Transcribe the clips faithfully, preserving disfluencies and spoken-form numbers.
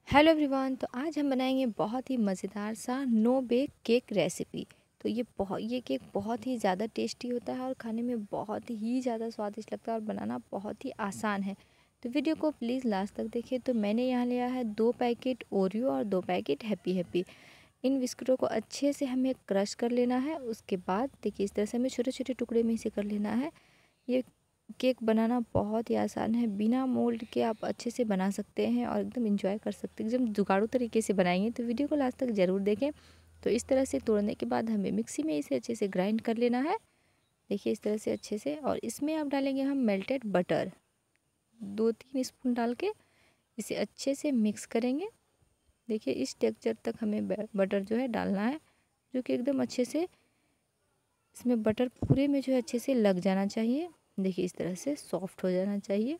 Hello everyone. तो आज हम बनाएंगे बहुत ही मज़ेदार सा नो बेक केक रेसिपी। तो ये बहुत ये केक बहुत ही ज़्यादा टेस्टी होता है और खाने में बहुत ही ज़्यादा स्वादिष्ट लगता है और बनाना बहुत ही आसान है। तो वीडियो को प्लीज़ लास्ट तक देखिए। तो मैंने यहाँ लिया है दो पैकेट ओरियो और दो पैकेट हैप्पी हैप्पी। इन बिस्कुटों को अच्छे से हमें क्रश कर लेना है। उसके बाद देखिए इस तरह से हमें छोटे छोटे टुकड़े में इसे कर लेना है। ये केक बनाना बहुत ही आसान है, बिना मोल्ड के आप अच्छे से बना सकते हैं और एकदम एंजॉय कर सकते हैं। एकदम जुगाड़ू तरीके से बनाएंगे तो वीडियो को लास्ट तक ज़रूर देखें। तो इस तरह से तोड़ने के बाद हमें मिक्सी में इसे अच्छे से ग्राइंड कर लेना है। देखिए इस तरह से अच्छे से। और इसमें अब डालेंगे हम मेल्टेड बटर, दो तीन स्पून डाल के इसे अच्छे से मिक्स करेंगे। देखिए इस टेक्सचर तक हमें बटर जो है डालना है, जो कि एकदम अच्छे से इसमें बटर पूरे में जो है अच्छे से लग जाना चाहिए। देखिए इस तरह से सॉफ्ट हो जाना चाहिए।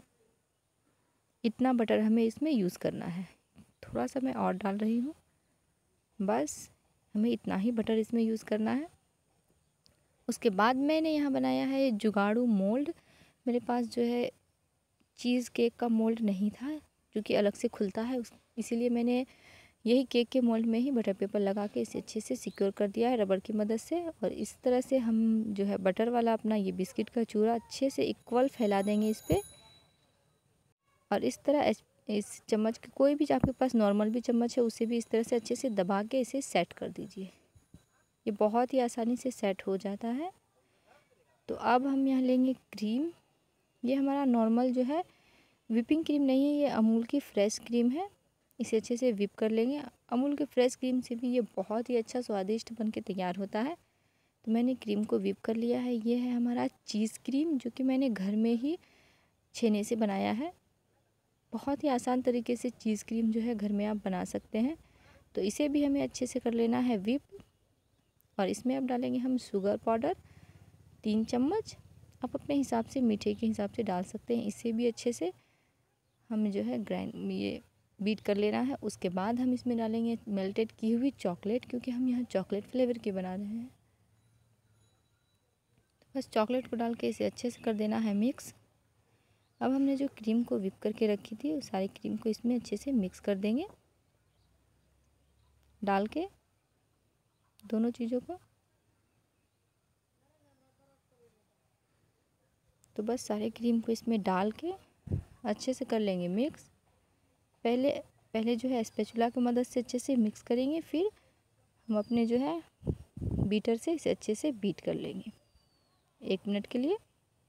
इतना बटर हमें इसमें यूज़ करना है। थोड़ा सा मैं और डाल रही हूँ, बस हमें इतना ही बटर इसमें यूज़ करना है। उसके बाद मैंने यहाँ बनाया है जुगाड़ू मोल्ड। मेरे पास जो है चीज़ केक का मोल्ड नहीं था, जो कि अलग से खुलता है, इसीलिए मैंने यही केक के मोल्ड में ही बटर पेपर लगा के इसे अच्छे से सिक्योर कर दिया है रबड़ की मदद से। और इस तरह से हम जो है बटर वाला अपना ये बिस्किट का चूरा अच्छे से इक्वल फैला देंगे इस पर। और इस तरह इस चम्मच के, कोई भी आपके पास नॉर्मल भी चम्मच है, उसे भी इस तरह से अच्छे से दबा के इसे सेट कर दीजिए। ये बहुत ही आसानी से सेट हो जाता है। तो अब हम यहाँ लेंगे क्रीम। ये हमारा नॉर्मल जो है विपिंग क्रीम नहीं है, ये अमूल की फ्रेश क्रीम है। इसे अच्छे से विप कर लेंगे। अमूल के फ्रेश क्रीम से भी ये बहुत ही अच्छा स्वादिष्ट बन के तैयार होता है। तो मैंने क्रीम को विप कर लिया है। ये है हमारा चीज़ क्रीम, जो कि मैंने घर में ही छेने से बनाया है। बहुत ही आसान तरीके से चीज़ क्रीम जो है घर में आप बना सकते हैं। तो इसे भी हमें अच्छे से कर लेना है विप। और इसमें अब डालेंगे हम शुगर पाउडर तीन चम्मच। आप अपने हिसाब से, मीठे के हिसाब से डाल सकते हैं। इसे भी अच्छे से हमें जो है ग्राइंड ये बीट कर लेना है। उसके बाद हम इसमें डालेंगे मेल्टेड की हुई चॉकलेट, क्योंकि हम यहाँ चॉकलेट फ्लेवर की बना रहे हैं। तो बस चॉकलेट को डाल के इसे अच्छे से कर देना है मिक्स। अब हमने जो क्रीम को विप करके रखी थी, उस सारी क्रीम को इसमें अच्छे से मिक्स कर देंगे, डाल के दोनों चीज़ों को। तो बस सारे क्रीम को इसमें डाल के अच्छे से कर लेंगे मिक्स। पहले पहले जो है स्पैचुला की मदद से अच्छे से मिक्स करेंगे, फिर हम अपने जो है बीटर से इसे अच्छे से बीट कर लेंगे एक मिनट के लिए।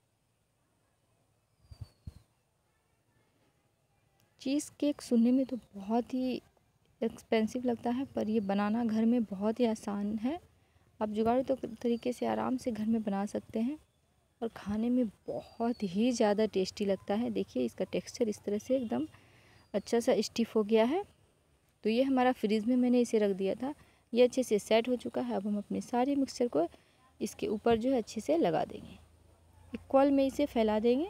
चीज़ केक सुनने में तो बहुत ही एक्सपेंसिव लगता है, पर ये बनाना घर में बहुत ही आसान है। आप जुगाड़ू तो तरीके से आराम से घर में बना सकते हैं और खाने में बहुत ही ज़्यादा टेस्टी लगता है। देखिए इसका टेक्सचर इस तरह से एकदम अच्छा सा स्टिफ हो गया है। तो ये हमारा फ्रीज़ में मैंने इसे रख दिया था, ये अच्छे से सेट हो चुका है। अब हम अपने सारे मिक्सचर को इसके ऊपर जो है अच्छे से लगा देंगे, इक्वल में इसे फैला देंगे।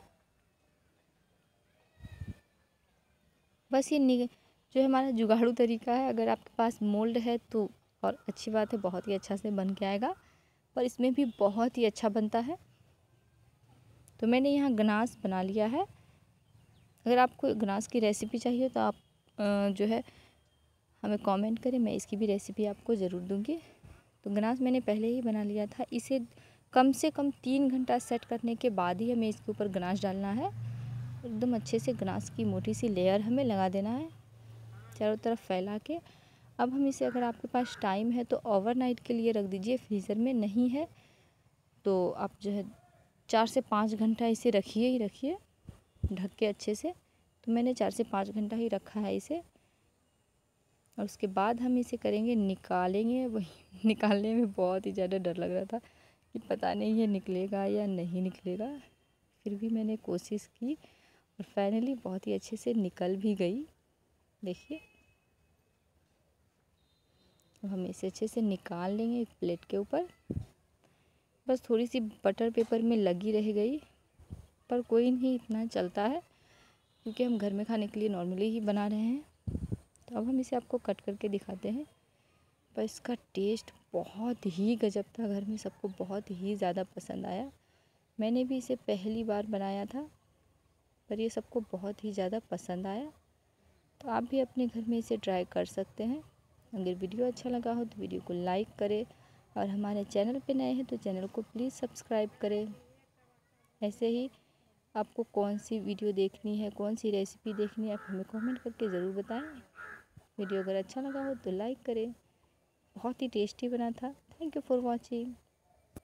बस ये जो हमारा जुगाड़ू तरीका है, अगर आपके पास मोल्ड है तो और अच्छी बात है, बहुत ही अच्छा से बन के आएगा, पर इसमें भी बहुत ही अच्छा बनता है। तो मैंने यहाँ गनाश बना लिया है। अगर आपको गनाश की रेसिपी चाहिए तो आप जो है हमें कमेंट करें, मैं इसकी भी रेसिपी आपको ज़रूर दूँगी। तो गनाश मैंने पहले ही बना लिया था। इसे कम से कम तीन घंटा सेट करने के बाद ही हमें इसके ऊपर गनाश डालना है। एकदम अच्छे से गनाश की मोटी सी लेयर हमें लगा देना है, चारों तरफ फैला के। अब हम इसे, अगर आपके पास टाइम है तो ओवरनाइट के लिए रख दीजिए फ्रीज़र में, नहीं है तो आप जो है चार से पाँच घंटा इसे रखिए ही रखिए ढक के अच्छे से। तो मैंने चार से पाँच घंटा ही रखा है इसे। और उसके बाद हम इसे करेंगे, निकालेंगे। वही निकालने में बहुत ही ज़्यादा डर लग रहा था कि पता नहीं ये निकलेगा या नहीं निकलेगा, फिर भी मैंने कोशिश की और फाइनली बहुत ही अच्छे से निकल भी गई। देखिए अब हम इसे अच्छे से निकाल लेंगे एक प्लेट के ऊपर। बस थोड़ी सी बटर पेपर में लगी रह गई, पर कोई नहीं, इतना चलता है क्योंकि हम घर में खाने के लिए नॉर्मली ही बना रहे हैं। तो अब हम इसे आपको कट करके दिखाते हैं। पर इसका टेस्ट बहुत ही गजब था, घर में सबको बहुत ही ज़्यादा पसंद आया। मैंने भी इसे पहली बार बनाया था, पर ये सबको बहुत ही ज़्यादा पसंद आया। तो आप भी अपने घर में इसे ट्राई कर सकते हैं। अगर वीडियो अच्छा लगा हो तो वीडियो को लाइक करें और हमारे चैनल पे नए हैं तो चैनल को प्लीज़ सब्सक्राइब करें। ऐसे ही आपको कौन सी वीडियो देखनी है, कौन सी रेसिपी देखनी है, आप हमें कमेंट करके ज़रूर बताएं। वीडियो अगर अच्छा लगा हो तो लाइक करें। बहुत ही टेस्टी बना था। Thank you for watching.